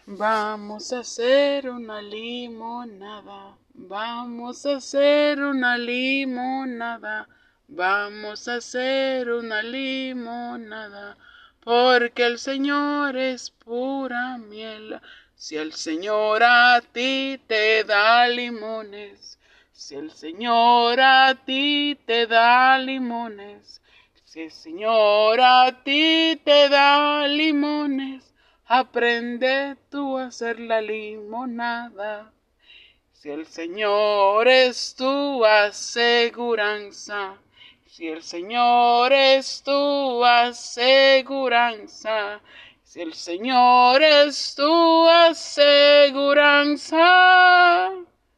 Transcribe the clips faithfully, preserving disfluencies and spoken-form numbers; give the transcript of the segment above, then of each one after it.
Vamos a hacer una limonada, vamos a hacer una limonada, vamos a hacer una limonada, porque el Señor es pura miel. Si el Señor a ti te da limones, si el Señor a ti te da limones, si el Señor a ti te da limones, aprende tú a hacer la limonada. Si el Señor es tu aseguranza, si el Señor es tu aseguranza, si el Señor es tu aseguranza,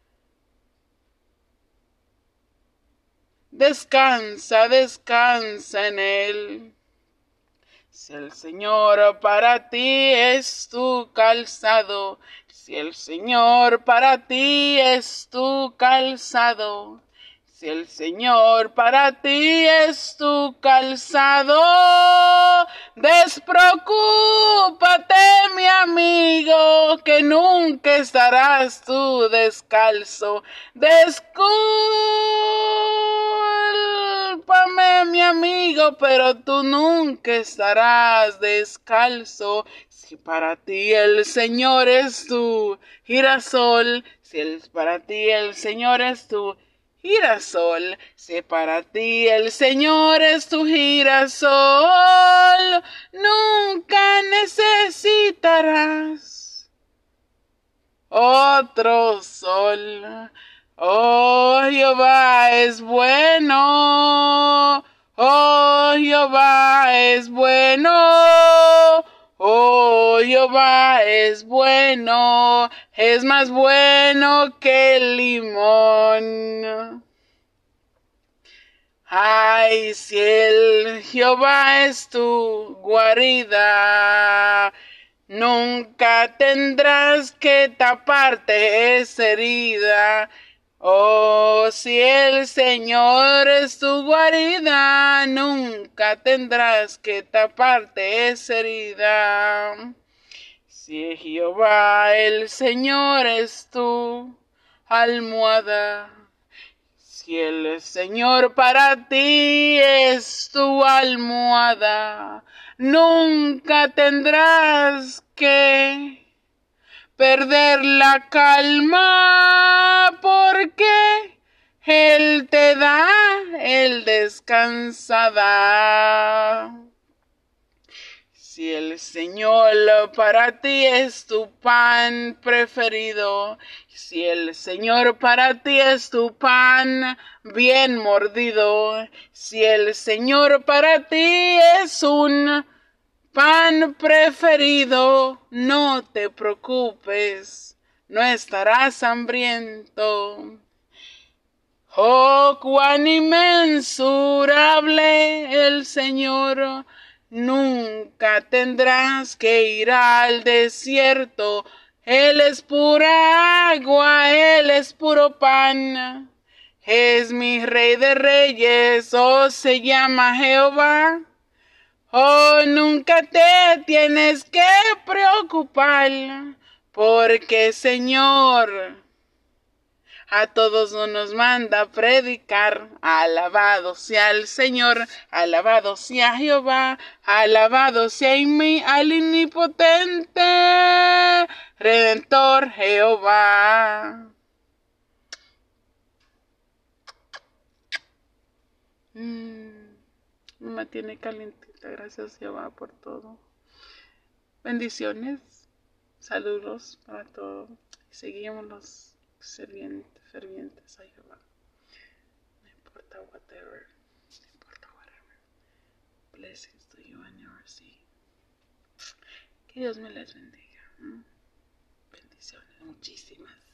descansa, descansa en Él. Si el Señor para ti es tu calzado, si el Señor para ti es tu calzado, si el Señor para ti es tu calzado, despreocúpate, mi amigo, que nunca estarás tú descalzo. Descúlpame, mi amigo, pero tú nunca estarás descalzo. Si para ti el Señor es tu girasol, si el, para ti el Señor es tu girasol, si para ti el Señor es tu girasol, nunca necesitarás otro sol. Oh, Jehová es bueno, oh, Jehová es bueno, oh, Jehová es bueno, es más bueno que el limón. Ay, si el Jehová es tu guarida, nunca tendrás que taparte esa herida. Oh, si el Señor es tu guarida, nunca tendrás que taparte esa herida. Si Jehová el Señor es tu almohada, si el Señor para ti es tu almohada, nunca tendrás que perder la calma, porque Él te da el descansada. Si el Señor para ti es tu pan preferido, si el Señor para ti es tu pan bien mordido, si el Señor para ti es un pan preferido, no te preocupes, no estarás hambriento. Oh, cuán inmensurable el Señor, nunca tendrás que ir al desierto. Él es pura agua, Él es puro pan. Es mi Rey de Reyes, oh, se llama Jehová. Oh, nunca te tienes que preocupar, porque Señor a todos nos manda a predicar. Alabado sea el Señor, alabado sea Jehová, alabado sea mi al omnipotente Redentor Jehová. Mm, me tiene calientita, gracias Jehová por todo. Bendiciones, saludos para todos. Seguimos los fervientes, fervientes a Jehová. No importa whatever, no importa whatever. Blessings to you and yours. Que Dios me les bendiga. Bendiciones, muchísimas.